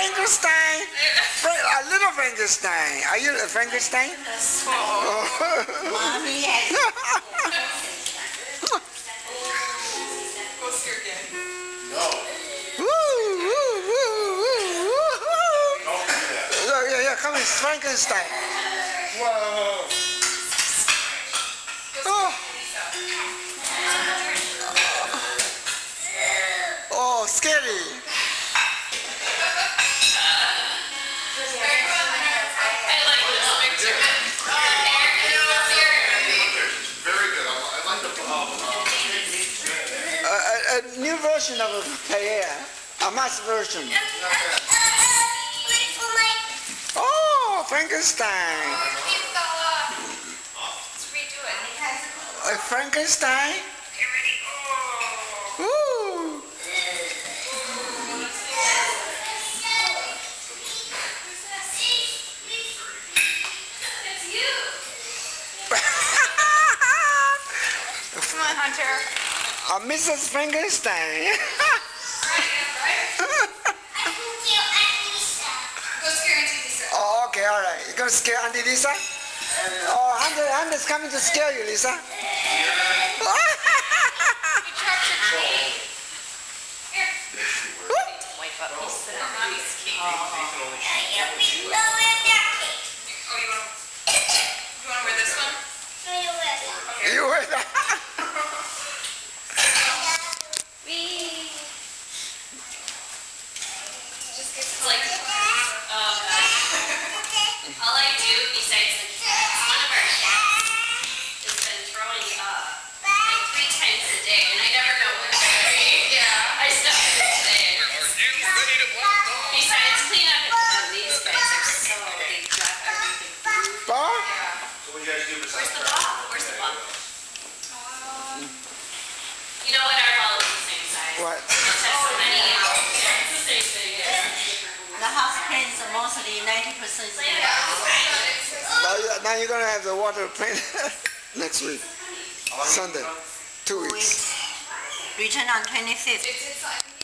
Frankenstein. A little Frankenstein. Are you a Frankenstein? Mommy has. Go see her again. No. Look, yeah, come on, Frankenstein. Whoa. Oh. Oh, scary. A new version of Payea, a mass version. Oh, Frankenstein. Let's redo it. A Frankenstein? Okay, ready? Oh. Ooh. It's you. Come on, Hunter. Mrs. Frankenstein. Right? Go scare Auntie Lisa. Oh, okay, all right. You gonna scare Auntie Lisa? Oh, Hunter's coming to scare you, Lisa. You dropped your key. Here. Wipe up. He's sitting on Mommy's key. Oh, you want to wear this one? Okay. You were that. It's like, all I do besides the one of our chefs has been throwing up like 3 times a day, and I never know when to breathe. Yeah. I stopped today. Besides clean up at home, these guys are so, they drop everything. Ball? Yeah. So what do you guys do Where's besides the that? ball? Where's the ball? You know what? Our ball is the same size. What? It just has so many, it's the same thing. The house paints are mostly 90%. Now you're gonna have the water paint next week, How long you Sunday, gone? 2 weeks. Return on 25th. It's inside.